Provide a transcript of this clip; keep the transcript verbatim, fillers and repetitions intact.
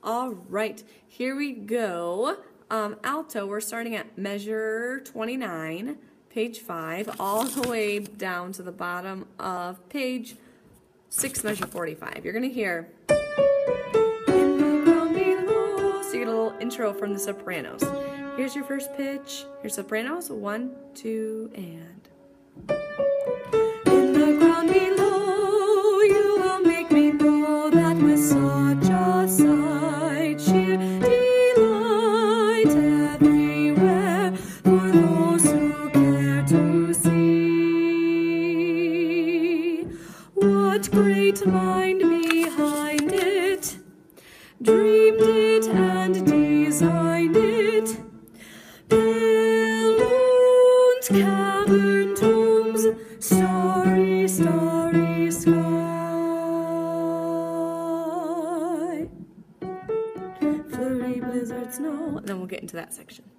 All right, here we go. Um, alto, we're starting at measure twenty-nine, page five, all the way down to the bottom of page six, measure forty-five. You're going to hear, in the ground below. So you get a little intro from the sopranos. Here's your first pitch. Here's sopranos. One, two, and. In the ground below, you will make me know that with such a sight, sheer delight everywhere for those who care to see. What great mind behind it dreamed it and designed it? Balloons, cavern tombs, starry, starry sky. Flurry, blizzard, snow. And then we'll get into that section.